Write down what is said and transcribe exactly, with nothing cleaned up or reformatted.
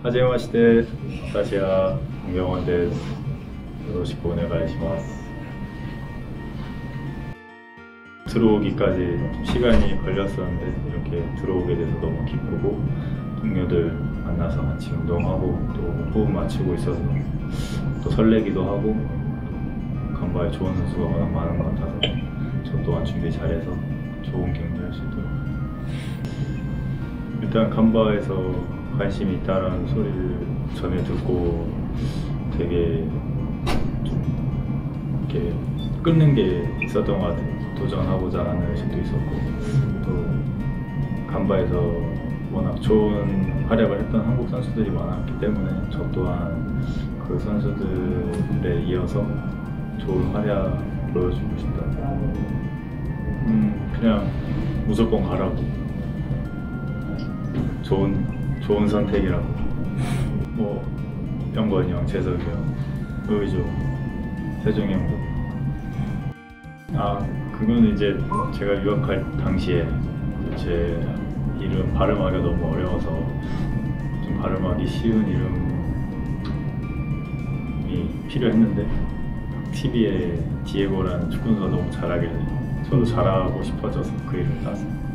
はじめまして、私は本業です。よろしくお願いします。들어오기까지 시간이 걸렸었는데 이렇게 들어오게 돼서 너무 기쁘고, 동료들 만나서 같이 운동하고 또 호흡 맞추고 있어서 또 설레기도 하고, 간바에 좋은 선수가 워낙 많은 것 같아서 저 또한 준비 잘해서 좋은 경기 할 수 있도록. 일단 간바에서 관심이 있다라는 소리를 전에 듣고 되게 좀 이렇게 끊는 게 있었던 것 같아요. 도전하고자 하는 의식도 있었고, 또 간바에서 워낙 좋은 활약을 했던 한국 선수들이 많았기 때문에 저 또한 그 선수들에 이어서 좋은 활약 보여주고 싶다. 음, 그냥 무조건 가라고. 좋은 좋은 선택이라고. 뭐 영건이 형, 재석이 형, 의조, 세종이 형도. 아, 그건 이제 제가 유학할 당시에 제 이름 발음하기가 너무 어려워서 좀 발음하기 쉬운 이름이 필요했는데, 티비에 디에고라는 축구 선수가 너무 잘하길래 저도 잘하고 싶어져서 그 이름을 땄어요.